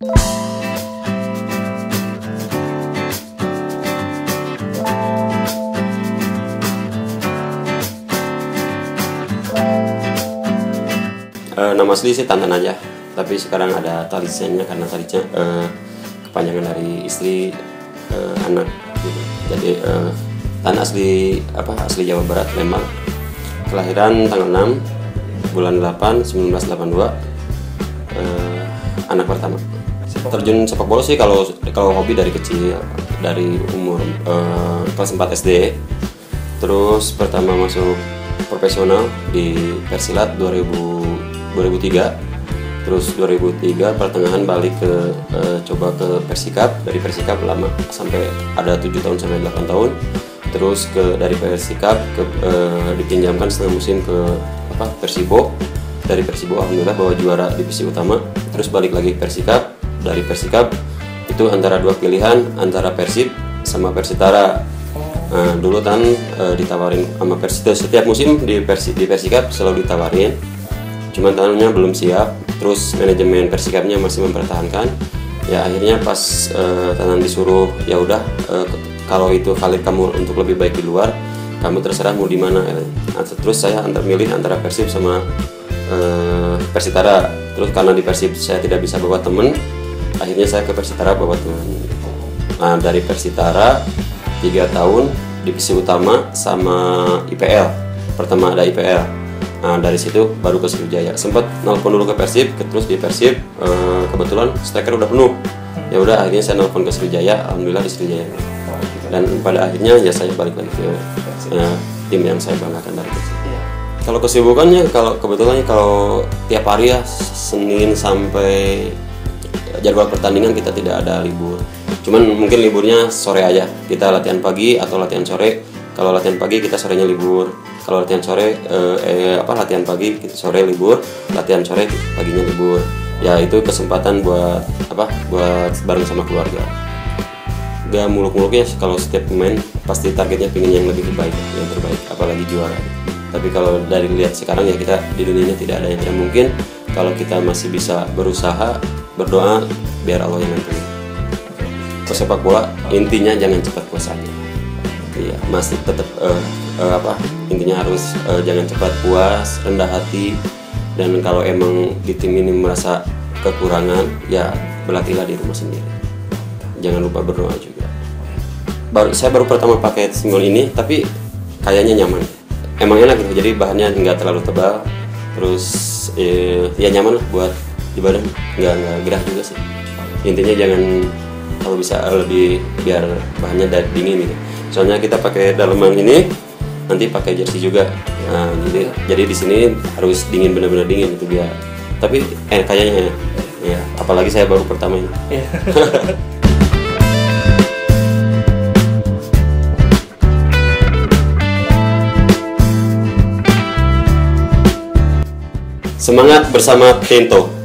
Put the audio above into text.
Nama asli sih Tantan aja, tapi sekarang ada Talisnya karena Talisnya kepanjangan dari istri anak gitu. Jadi Tan asli Jawa Barat, Lembang, kelahiran tanggal 6 bulan 8 1982, anak pertama. Terjun sepak bola sih kalau hobi dari kecil, dari umur kelas 4 SD. Terus pertama masuk profesional di Persilat 2003. Terus 2003 pertengahan balik coba ke Persikap. Dari Persikap lama sampai ada 7 tahun sampai 8 tahun. Terus dari Persikap dipinjamkan setengah musim ke Persibo. Dari Persibo alhamdulillah bawa juara divisi utama. Terus balik lagi Persikap. Dari Persikap itu antara dua pilihan, antara Persib sama Persitara. Nah, dulu Tan ditawarin sama Persib setiap musim di Persikap selalu ditawarin. Cuman Tannya belum siap. Terus manajemen Persikapnya masih mempertahankan. Ya akhirnya pas Tanan disuruh, ya udah kalau itu karir kamu untuk lebih baik di luar, kamu terserah mau di mana. Nah, terus saya milih antara Persib sama Persitara. Terus karena di Persib saya tidak bisa bawa temen, akhirnya saya ke Persitara bawa teman. Nah, dari Persitara 3 tahun divisi utama sama IPL. Pertama ada IPL. Nah, dari situ baru ke Sriwijaya. Sempat nelpon dulu ke Persib, terus di Persib kebetulan striker udah penuh. Ya udah akhirnya saya nelpon ke Sriwijaya, alhamdulillah di Sriwijaya. Dan pada akhirnya ya saya balik lagi ke tim yang saya banggakan dari Persib. Kalau kesibukannya kebetulan kalau tiap hari ya Senin sampai jadwal pertandingan kita tidak ada libur. Cuman mungkin liburnya sore aja. Kita latihan pagi atau latihan sore. Kalau latihan pagi kita sorenya libur. Kalau latihan sore latihan pagi kita sore libur. Latihan sore paginya libur. Ya itu kesempatan buat bareng sama keluarga. Gak muluk-muluknya kalau setiap pemain pasti targetnya pengen yang lebih baik, yang terbaik, apalagi juara. Tapi kalau dari lihat sekarang ya kita di dunia tidak ada yang mungkin. Kalau kita masih bisa berusaha, berdoa, biar Allah yang nentuin. Sepak bola intinya jangan cepat puas aja. Iya, masih tetap intinya harus jangan cepat puas, rendah hati. Dan kalau emang di tim ini merasa kekurangan, ya berlatihlah di rumah sendiri. Jangan lupa berdoa juga. Saya baru pertama pakai single ini, tapi kayaknya nyaman. Emang enak gitu, jadi bahannya nggak terlalu tebal. Terus ya nyaman lah buat di badan, nggak gerah juga sih. Intinya jangan, kalau bisa lebih biar bahannya dingin gitu. Soalnya kita pakai daleman ini, nanti pakai jersey juga. Nah, jadi di sini harus dingin, benar-benar dingin itu biar. Tapi kayaknya ya, apalagi saya baru pertama ini. Semangat bersama Tento.